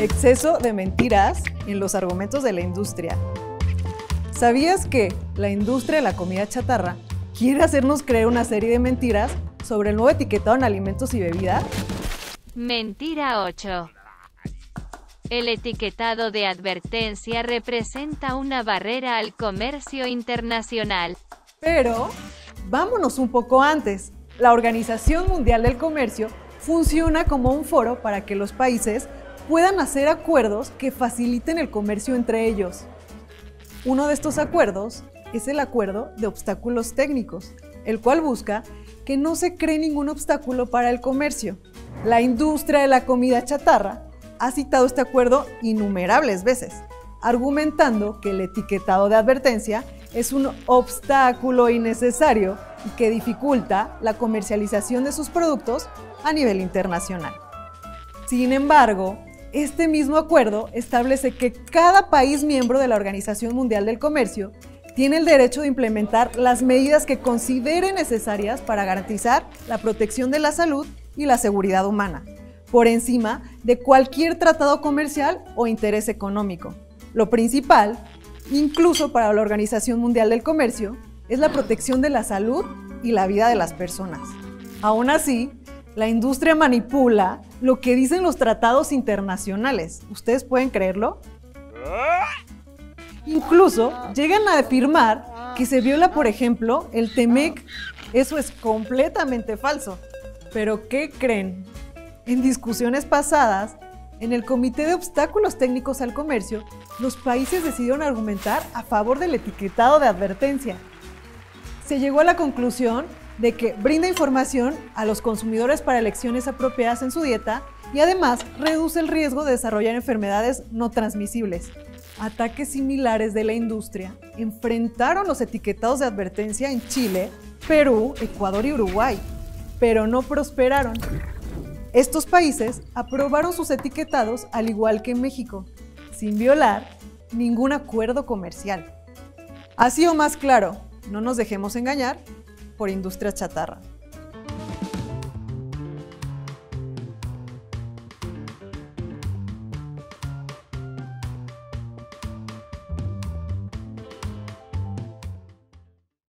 Exceso de mentiras en los argumentos de la industria. ¿Sabías que la industria de la comida chatarra quiere hacernos creer una serie de mentiras sobre el nuevo etiquetado en alimentos y bebidas? Mentira 8. El etiquetado de advertencia representa una barrera al comercio internacional. Pero vámonos un poco antes. La Organización Mundial del Comercio funciona como un foro para que los países puedan hacer acuerdos que faciliten el comercio entre ellos. Uno de estos acuerdos es el Acuerdo de Obstáculos Técnicos, el cual busca que no se cree ningún obstáculo para el comercio. La industria de la comida chatarra ha citado este acuerdo innumerables veces, argumentando que el etiquetado de advertencia es un obstáculo innecesario y que dificulta la comercialización de sus productos a nivel internacional. Sin embargo, este mismo acuerdo establece que cada país miembro de la Organización Mundial del Comercio tiene el derecho de implementar las medidas que considere necesarias para garantizar la protección de la salud y la seguridad humana, por encima de cualquier tratado comercial o interés económico. Lo principal, incluso para la Organización Mundial del Comercio, es la protección de la salud y la vida de las personas. Aún así, la industria manipula lo que dicen los tratados internacionales. ¿Ustedes pueden creerlo? Incluso llegan a afirmar que se viola, por ejemplo, el TEMEC. Eso es completamente falso. ¿Pero qué creen? En discusiones pasadas, en el Comité de Obstáculos Técnicos al Comercio, los países decidieron argumentar a favor del etiquetado de advertencia. Se llegó a la conclusión de que brinda información a los consumidores para elecciones apropiadas en su dieta y además reduce el riesgo de desarrollar enfermedades no transmisibles. Ataques similares de la industria enfrentaron los etiquetados de advertencia en Chile, Perú, Ecuador y Uruguay, pero no prosperaron. Estos países aprobaron sus etiquetados al igual que en México, sin violar ningún acuerdo comercial. Así o más claro, no nos dejemos engañar por industria chatarra.